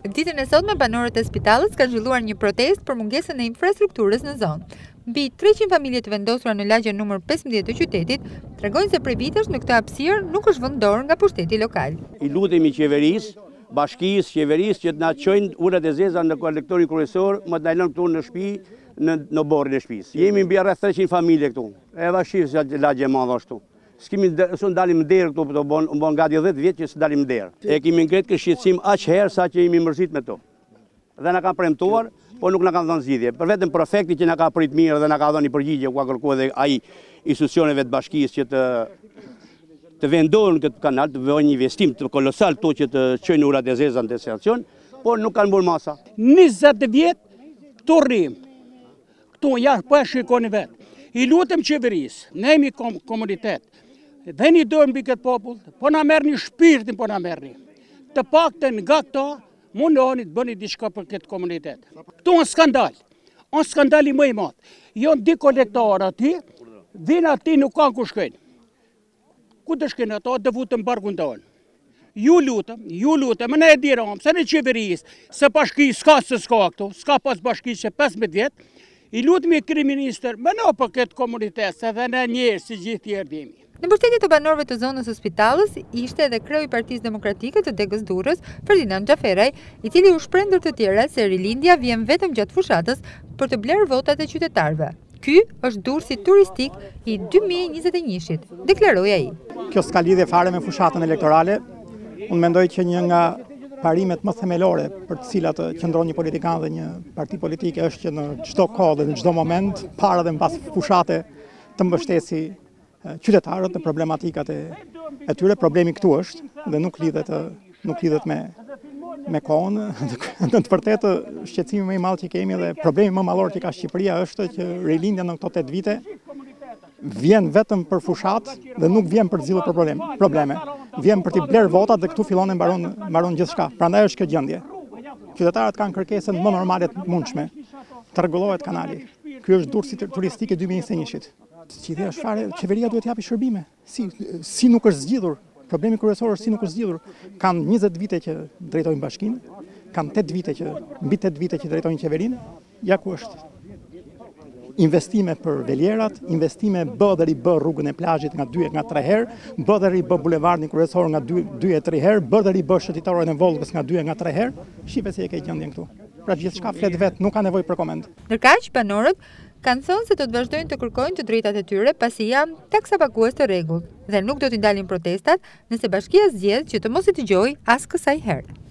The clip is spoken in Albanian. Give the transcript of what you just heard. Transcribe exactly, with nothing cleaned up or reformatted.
Ditën e sotme banorët e Spitallës kanë zhvilluar një protestë për mungesën e infrastrukturës në zonë. Mbi treqind familje të vendosura në lagjen numër pesëmbëdhjetë të qytetit tregojnë se prej vitesh në këtë hapësirë nuk është vënë dorë nga pushteti lokal. I lutemi qeverisë, Bashkisë, qeverisë që të na çojnë urat e zeza në kolektorin kryesor, më të ndalon këtu në shtëpi, në në borrin e shtëpisë. Jemi mbi rreth treqind familje këtu. E vashis lagje e madhe ashtu. S'kemi s'u ndalim derë këtu, po bon, bon gati dhjetë vjet që s'dalim derë. E kemi ngret kë shqetësim aq herë sa që jemi mërzit me to. Dhe na kanë premtuar, po nuk na kanë dhënë zgjidhje. Për vetëm prefekti që na ka prit mirë dhe na ka dhënë përgjigje, ku ka kërkuar edhe ai institucioneve të Bashkisë që të të vendohen këtë kanal, të bëjnë një investim të kolosal këtu që të çojnë urat e zeza në destinacion, por nuk kanë bërë masa. njëzet vjet këtu rrim. Këtu jashtë po e shikoni vetë. I lutem qeverisë, ne jemi kom komunitet. Dhe një dojmë mbi këtë popull, po na merrni shpirtin, po na merrni. Të paktën nga këto, mundoni të bëni diçka për këtë komunitet. Këtu është skandal, është skandali më i madh. Jo di kolektorë aty, vinë aty nuk kanë ku shkojnë. Ku të shkojnë ato, të vutën barkun tonë. Ju lutem, ju lutem, ne e diram, se në qeverisë, se Bashkisë s'ka se s'ka këtu, s'ka pas Bashkisë që pesëmbëdhjetë vjet, i lutemi kryeministër, më no për këtë komunitet, se dhe ne njerëz si gjithë tjerë jemi. Në mbështetje të banorëve të zonës së Spitallës ishte edhe kreu i Partisë Demokratike të degës Durrës, Ferdinand Xhaferaj, i cili u shpreh ndër të tjera se rilindja vjen vetëm gjatë fushatës për të blerë votat e qytetarëve. Ky është Durrësi turistik i dy mijë e njëzet e njëit, deklaroi ai. Kjo s'ka lidhje fare me fushatën elektorale. Unë mendoj që një nga parimet më themelore për të cilat qëndron një politikan dhe një parti politike është që në çdo kohë dhe në çdo moment, para dhe mbas fushate, të mbështesi qytetarët në problematikat e, e tyre. Problemi këtu është dhe nuk lidhet nuk lidhet me me kohën. Në të vërtetë shqetësimi më i madh që kemi dhe problemi më madhor që ka Shqipëria është që rilindja në këto tetë vite vjen vetëm për fushat dhe nuk vjen për të zgjidhur probleme. Probleme. Vjen për të blerë votat dhe këtu fillon e mbaron mbaron gjithçka. Prandaj është kjo gjendje. Qytetarët kanë kërkesën më normale të mundshme të rregullohet kanali. Ky është Durrësi turistik i dy mijë e njëzet e njëit. Qëllimi është fare, qeveria duhet t'japi shërbime. Si, si nuk është zgjidhur, problemi kryesor është si nuk është zgjidhur. Kanë njëzet vite që drejtojnë Bashkinë, kanë tetë vite që, mbi tetë vite që drejtojnë qeverinë, ja ku është. Investime për veljerat, investime bë dhe ri bë rrugën e plazhit nga dy e nga tre herë, bë dhe ri bë bulevardin kryesor nga dy e tre herë, bë dhe ri bë shëtitoren e Volgës nga dy e nga tre herë. Shipe se e ke gjendjen këtu. Pra gjithçka flet vet, nuk ka nevojë për koment. Ndërkaq banorët kanë thënë se do të vazhdojnë të kërkojnë të drejtat e tyre pasi janë taksapagues të rregullt dhe nuk do t'i ndalin protestat nëse Bashkia zgjedh që të mos i dëgjojë as kësaj herë.